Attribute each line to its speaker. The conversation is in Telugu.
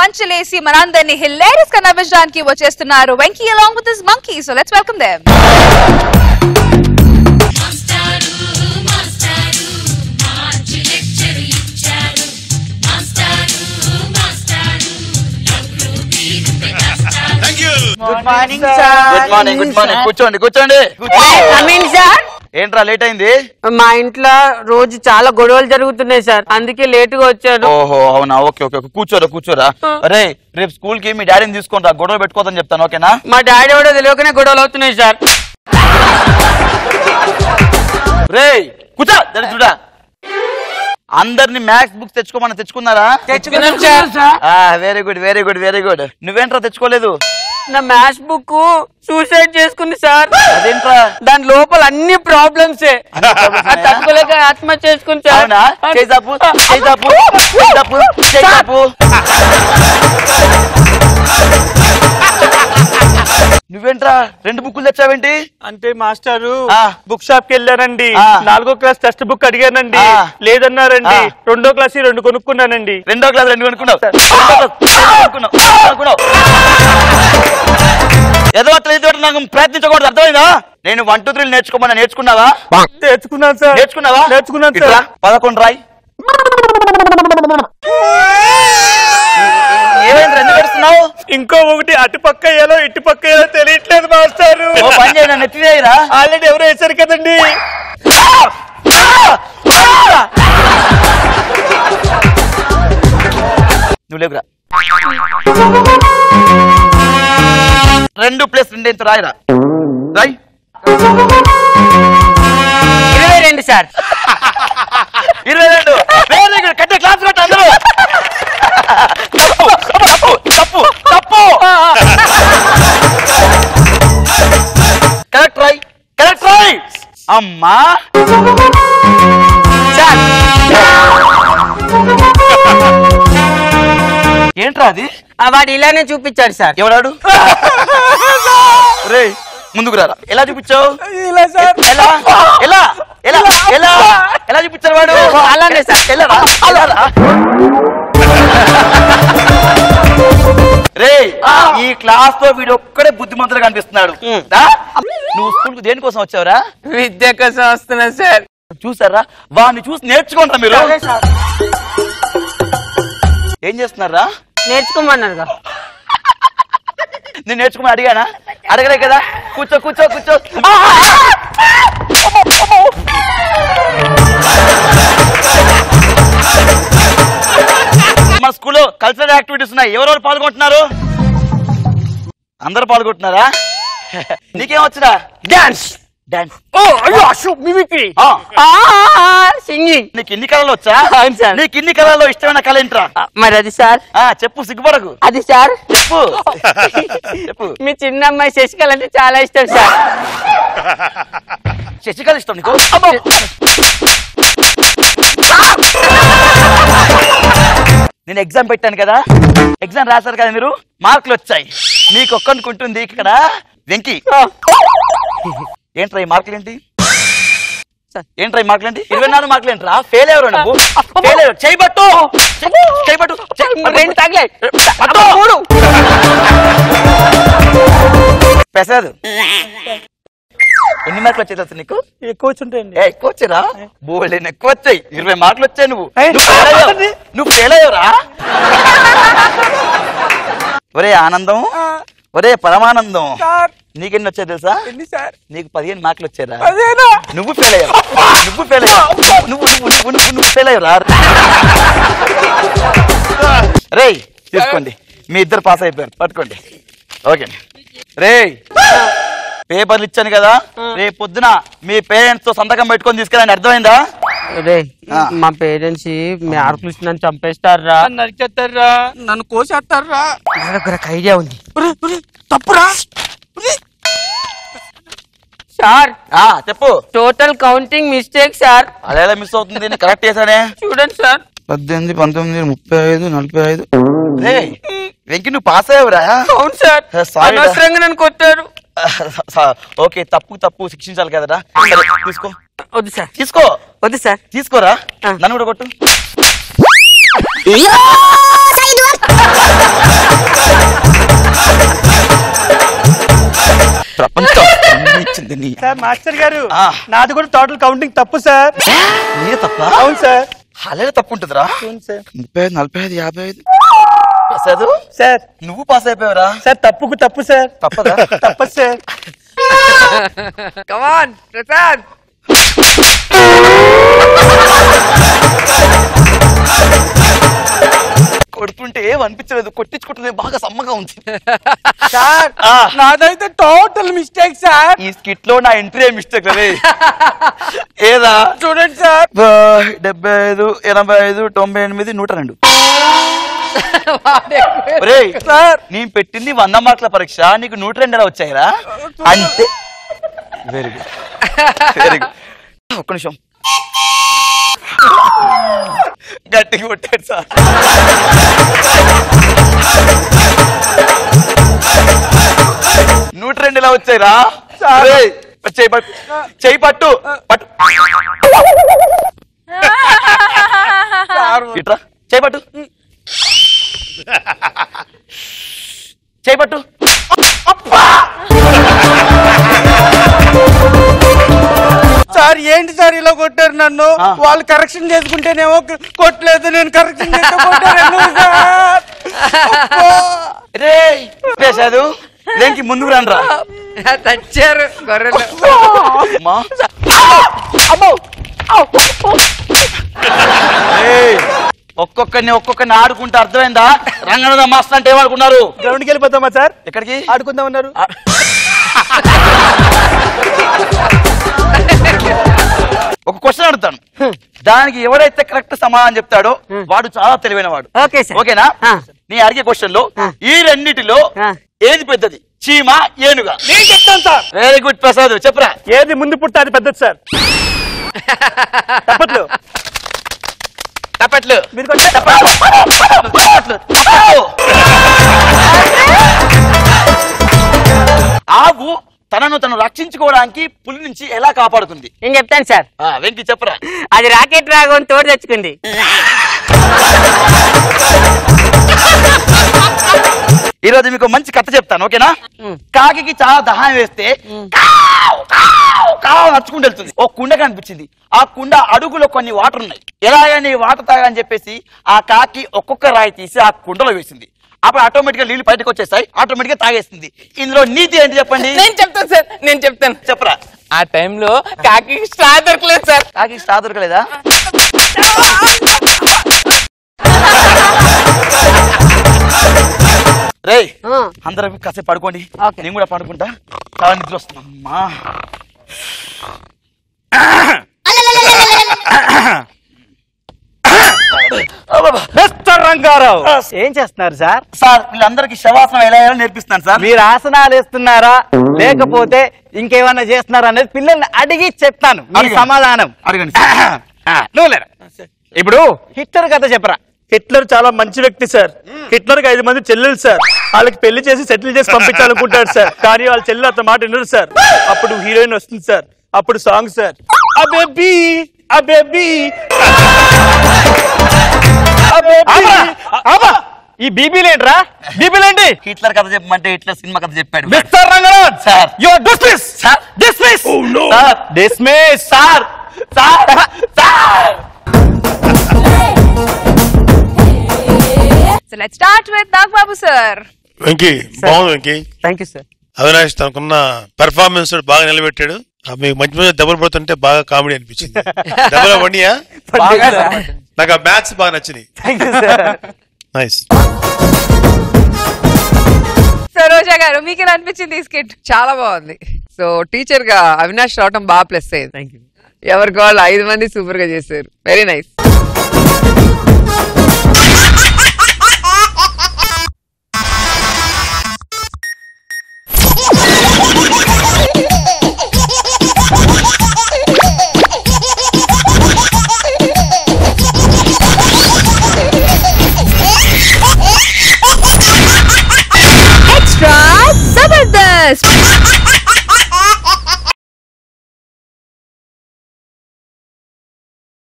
Speaker 1: పంచలేసి మనందరినీ హిలేరియస్ గా నవ్వించడానికి వచ్చేస్తున్నారు Venky along with his monkey. So let's welcome them.
Speaker 2: Good morning sir.
Speaker 3: Good morning good morning. కూర్చోండి కూర్చోండి.
Speaker 2: సార్
Speaker 3: ఏంట్రా లేట్ అయింది?
Speaker 2: మా ఇంట్లో రోజు చాలా గొడవలు జరుగుతున్నాయి సార్, అందుకే లేట్ గా వచ్చాను.
Speaker 3: ఓహో అవునా, ఓకే ఓకే కూర్చోరా కూర్చోరా. అరే రేపు స్కూల్ కి మీ డాడీని తీసుకుంటా, గొడవ పెట్టుకోదని చెప్తాను, ఓకేనా?
Speaker 2: మా డాడీ కూడా తెలియకనే గొడవలు అవుతున్నాయి సార్.
Speaker 3: రే కూర్చో చూడా. అందరిని మ్యాథ్స్ బుక్స్ తెచ్చుకోమని తెచ్చుకున్నారా?
Speaker 2: తెచ్చుకున్నాం sir.
Speaker 3: Very good very good very good. నువ్వేంట్రా తెచ్చుకోలేదు?
Speaker 2: నా మ్యాథ్స్ బుక్ సూసైడ్ చేసుకుంది సార్.
Speaker 3: అదేంట్రా?
Speaker 2: దాని లోపల అన్ని ప్రాబ్లమ్స్ తట్టుకోలేక ఆత్మహత్య చేసుకుంది సార్.
Speaker 3: చేసాపు చేసాపు చేసాపు చేసాపు. నువ్వేంట్రా 2 బుక్కులు తెచ్చావేంటి?
Speaker 4: అంటే మాస్టారు బుక్ షాప్ కి వెళ్ళానండి, 4వ క్లాస్ టెక్స్ట్ బుక్ అడిగానండి, లేదన్నారండి. 2వ క్లాస్ 2 కొనుక్కున్నానండి.
Speaker 3: 2వ క్లాస్ 2 కొనుక్కున్నావు? ఏదో నాకు ప్రయత్నించకూడదు, అర్థమైందా? నేను 1 2 3 నేర్చుకోమన్నా నేర్చుకున్నావా?
Speaker 4: నేర్చుకున్నాను సార్.
Speaker 3: నేర్చుకున్నావా?
Speaker 4: నేర్చుకున్నాను సార్.
Speaker 3: 11 రాయ్. ఏమైంది ఎందుకు పెడుతున్నావు?
Speaker 4: ఇంకో ఒకటి అటుపక్క ఏలో ఇటుపక్క ఏలో తెలియట్లేదు మాస్టారు.
Speaker 3: పని చేయనా, నెత్తిరా.
Speaker 4: ఆల్రెడీ ఎవరో వేశారు కదండి.
Speaker 3: నువ్వు లేవురా. 2 + 2 ఎంత రాయరా? రాయ్.
Speaker 2: 22 సార్.
Speaker 3: 22. Very good. కట్టే క్లాస్ కట్ట అందరూ. తప్పు తప్పు. కరెక్ట్ రాయ్, కరెక్ట్ రాయ్. అమ్మా ఏంట్రా అది?
Speaker 2: వాడు ఇలానే చూపించాడు సార్.
Speaker 3: ఎవడాడు? రే ముందుకు రారా. ఎలా చూపించావు?
Speaker 4: ఇలా సార్.
Speaker 3: ఎలా ఎలా ఎలా ఎలా ఎలా చూపించారు వాడు?
Speaker 2: అలానే సార్.
Speaker 3: ఎలా రే ఈ క్లాస్ తో వీడు ఒక్కడే బుద్ధిమంతుడు కనిపిస్తున్నాడు. నువ్వు స్కూల్ కు దేనికోసం వచ్చావురా?
Speaker 2: విద్య కోసం వస్తున్నా సార్.
Speaker 3: చూసారా, వాడిని చూసి నేర్చుకుంటా. మీరు ఏం చేస్తున్నారా?
Speaker 2: నేర్చుకోమన్నారుగా.
Speaker 3: నేను నేర్చుకోమని అడిగానా? అడగలే కదా. కూర్చో కూర్చో కూర్చో. మన స్కూల్లో కల్చరల్ యాక్టివిటీస్ ఉన్నాయి, ఎవరెవరు పాల్గొంటున్నారు? అందరు పాల్గొంటున్నారా? నీకేం వచ్చురా?
Speaker 2: డాన్స్.
Speaker 3: డాన్స్.
Speaker 2: Mimicry, singing.
Speaker 3: నీకు ఇన్ని కళలు వచ్చా?
Speaker 2: అవును సార్.
Speaker 3: నీకు ఇన్ని కళల్లో ఇష్టమైన కళ ఏంట్రా?
Speaker 2: మరి అది సార్.
Speaker 3: చెప్పు, సిగ్గుపడకు.
Speaker 2: అది సార్.
Speaker 3: చెప్పు చెప్పు.
Speaker 2: మీ చిన్న అమ్మాయి శశికళ అంటే చాలా ఇష్టం సార్.
Speaker 3: శశికళ ఇష్టం నీకు? నేను ఎగ్జామ్ పెట్టాను కదా, ఎగ్జామ్ రాశారు కదా మీరు, మార్కులు వచ్చాయి. మీకు ఒక్కనుకుంటుంది ఇక్కడ వెంకీ. ఏంట్రా ఈ మార్కులు ఏంటి? ఏంట్రా ఈ మార్కులు ఏంటి? 24 మార్కులు ఏంట్రా? ఫెయిల్ అయ్యారు నువ్వు. ఫెయిల్ అయ్యారు. చేయబట్టు చేయబట్టు.
Speaker 2: 2 తగిలే.
Speaker 3: పెసాదు. ఎన్ని మార్కులు వచ్చాయి తెలుసు నీకు?
Speaker 4: ఎక్కువ వచ్చుంటాయండి.
Speaker 3: ఎక్కువ వచ్చారా? బోల్డెన్ ఎక్కువ వచ్చాయి. 20 మార్కులు వచ్చాయి. నువ్వు ఫెయిల్ అయ్యావురా. ఒరే ఆనందం, ఒరే పరమానందం, నీకెన్ని వచ్చాయి తెలుసా? నీకు 15 మార్కులు వచ్చారా? నువ్వు ఫెయిల్ అయ్యావు. నువ్వు ఫెయిల్ అయ్యావు. నువ్వు ఫెయిల్ అయ్యావురా. రే తీసుకోండి, మీ ఇద్దరు పాస్ అయిపోయారు. పట్టుకోండి. ఓకే రే, పేపర్లు ఇచ్చాను కదా, రేపు పొద్దున మీ పేరెంట్స్ తో సంతకం పెట్టుకొని తీసుకెళ్ళండి. అర్థమైందా?
Speaker 2: మా పేరెంట్స్ మార్కులు ఇచ్చి నన్ను చంపేస్తారా, నరికేస్తారా, నన్ను కోసేస్తారా? నాకు ఐడియా ఉంది. తప్పురా సార్.
Speaker 3: చెప్పు.
Speaker 2: Total counting mistake sir.
Speaker 3: అలా ఎలా మిస్ అవుతుంది? కరెక్ట్ చేశానే.
Speaker 2: చూడండి సార్.
Speaker 3: 18, 19, 35, 45. వెంకీ నువ్వు పాస్ అయ్యావురా?
Speaker 2: అవును సార్. అనవసరంగా నన్ను కొట్టారు.
Speaker 3: ఓకే, తప్పు శిక్షించాలి కదరా. తీసుకో.
Speaker 2: వద్దు సార్.
Speaker 3: తీసుకో.
Speaker 2: వద్దు సార్.
Speaker 3: తీసుకోరా. నన్ను కూడా కొట్టు. ప్రపంచం ఇచ్చింది నీ.
Speaker 4: సార్ మాస్టర్ గారు
Speaker 3: ఆ.
Speaker 4: నాది కూడా టోటల్ కౌంటింగ్ తప్పు సార్.
Speaker 3: నీదే తప్ప?
Speaker 4: అవును సార్.
Speaker 3: అలాగే తప్పు ఉంటుందిరా.
Speaker 4: అవును సార్.
Speaker 3: 35, 45, 55 ప్రసాదు
Speaker 4: సార్
Speaker 3: నువ్వు పాస్ అయిపోయావురా.
Speaker 4: సార్ తప్పుకు తప్పు సార్.
Speaker 3: తప్పదా?
Speaker 4: తప్పదు సార్.
Speaker 2: కమాన్ ప్రసాద్.
Speaker 3: కొడుతుంటే ఏం అనిపించలేదు, కొట్టించుకుంటుంది బాగా సమ్మగా ఉంది.
Speaker 2: సార్ నాదైతే టోటల్ మిస్టేక్ సార్.
Speaker 3: ఈ స్కిట్ లో నా ఎంట్రీ మిస్టేక్ రే. ఏదా
Speaker 2: చూడండి సార్.
Speaker 3: 75, 85, 98, 102. ఒరేయ్,
Speaker 2: సార్
Speaker 3: నేను పెట్టింది 100 మార్కుల పరీక్ష, నీకు 102 ఎలా వచ్చాయిరా? అంతే. Very good, very good. ఒక్క నిమిషం, గట్టిగా కొట్టాడు సార్. నూట 2 ఎలా వచ్చాయిరా? చెయ్యి పట్టు, చెయ్యి పట్టు, పట్టు. ఇట్రా, చెయ్యి పట్టు, చెయ్యి పట్టు.
Speaker 2: సార్ ఏంటి సార్ ఇలా కొట్టారు నన్ను? వాళ్ళు కరెక్షన్ చేసుకుంటేనేమో కొట్టలేదు, నేను కరెక్షన్ చేస్తే కొట్టారు సార్.
Speaker 3: రే ప్రసాదు, లేనికి ముందుకు రండ్రా.
Speaker 2: తెచ్చారు గొర్రెలు.
Speaker 3: అమ్మా. ఒక్కొక్కరిని ఆడుకుంటే అర్థమైందా? రంగనాథ మాస్టర్ అంటే ఏమనుకున్నారు?
Speaker 4: గ్రౌండ్కి వెళ్ళిపోతామా సార్?
Speaker 3: ఎక్కడికి
Speaker 4: ఆడుకుందాం అన్నారు.
Speaker 3: ఒక క్వశ్చన్ అడుగుతాను, దానికి ఎవరైతే కరెక్ట్ సమాధానం చెప్తాడో వాడు చాలా తెలివైన వాడు.
Speaker 2: Okay sir.
Speaker 3: ఓకేనా? నీ అడిగే క్వశ్చన్ లో ఈ రెండిటిలో ఏది పెద్దది, చీమ ఏనుగా?
Speaker 4: నేను చెప్తాను సార్.
Speaker 3: వెరీ గుడ్ ప్రసాద్, చెప్పరా.
Speaker 4: ఏది ముందు పుట్టితే అది పెద్దది సార్. తప్పట్లు.
Speaker 3: తప్పట్లు.
Speaker 4: మీరు కొంచెం
Speaker 3: తప్పట్లు. తప్పట్లు. ఆవు తనను తను రక్షించుకోవడానికి పులి నుంచి ఎలా కాపాడుతుంది?
Speaker 2: నేను చెప్తాను సార్.
Speaker 3: వెంకి చెప్పరా.
Speaker 2: అది రాకెట్ రాగని తోడు తెచ్చుకుంది.
Speaker 3: ఈ రోజు మీకు మంచి కథ చెప్తాను, ఓకేనా? కాకి చాలా దహనం వేస్తే కావ్ కావ్ కావ్ నచ్చుకుంటూ వెళ్తుంది. ఒక కుండ కనిపించింది, ఆ కుండ అడుగులో కొన్ని వాటర్ ఉన్నాయి. ఎలాగని వాటర్ తాగని చెప్పేసి ఆ కాకి ఒక్కొక్క రాయి తీసి ఆ కుండలో వేసింది. అప్పుడు ఆటోమేటిక్ గా నీళ్లు బయటకు వచ్చేస్తాయి, ఆటోమేటిక్ గా తాగేస్తుంది. ఇందులో నీతి ఏంటి చెప్పండి?
Speaker 2: నేను చెప్తాను సార్, నేను చెప్తాను.
Speaker 3: చెప్పరా.
Speaker 2: ఆ టైంలో కాకి స్ట్రా దొరకలేదు సార్.
Speaker 3: కాకి స్ట్రా దొరకలేదా? రే అందరూ కాసేపు పడుకోండి, నేను కూడా పడుకుంటా. చాలా నిద్ర వస్తున్నా. అమ్మా
Speaker 4: మిస్టర్ రంగారావు ఏం చేస్తున్నారు సార్?
Speaker 3: సార్ వీళ్ళందరికీ శవాసనం ఎలా ఎలా నేర్పిస్తున్నాను సార్.
Speaker 4: మీరు ఆసనాలు వేస్తున్నారా లేకపోతే ఇంకేమన్నా చేస్తున్నారా అనేది పిల్లల్ని అడిగి చెప్తాను. మీ సమాధానం
Speaker 3: అడగండి.
Speaker 4: నువ్వు లేరా. ఇప్పుడు హిట్లర్ కథ చెప్పరా. హిట్లర్ చాలా మంచి వ్యక్తి సార్. హిట్లర్ కి 5 మంది చెల్లెలు సార్. వాళ్ళకి పెళ్లి చేసి సెటిల్ చేసి పంపించాలనుకుంటాడు సార్. కానీ వాళ్ళ చెల్లెలు అతని మాట వినరు సార్. అప్పుడు హీరోయిన్ వస్తుంది సార్. అప్పుడు సాంగ్ సార్, అబేబీ అబేబీ. ఈ బీబీలేంట్రా? బీబీలేంటి?
Speaker 3: హిట్లర్ కథ చెప్పమంటే హిట్లర్ సినిమా కథ చెప్పాడు.
Speaker 4: Mister Ranganath
Speaker 3: sir,
Speaker 4: you are dismiss.
Speaker 3: Sir
Speaker 4: dismiss.
Speaker 3: Sir
Speaker 4: dismiss.
Speaker 3: Sir sir sir.
Speaker 1: So let's start with Nagbabu sir.
Speaker 5: Venky బాగుంది. Venky
Speaker 4: thank you sir.
Speaker 5: Avinash తనకున్న పెర్ఫార్మెన్స్ బాగా నిలబెట్టాడు. మీకు మంచి మంచి దెబ్బలు పడుతుంటే బాగా కామెడీ అనిపించింది. దెబ్బలు పడియా? నాకు ఆ మ్యాథ్స్ బాగా నచ్చినాయి.
Speaker 4: Thank you sir.
Speaker 5: Nice.
Speaker 1: Saroja garu మీకు ఎలా అనిపించింది ఈ స్కిట్?
Speaker 2: చాలా బాగుంది. సో టీచర్ గా అవినాష్ రావటం బాగా ప్లస్ అయ్యింది. ఎవరికి వాళ్ళు 5 మంది సూపర్ గా చేశారు. Very nice.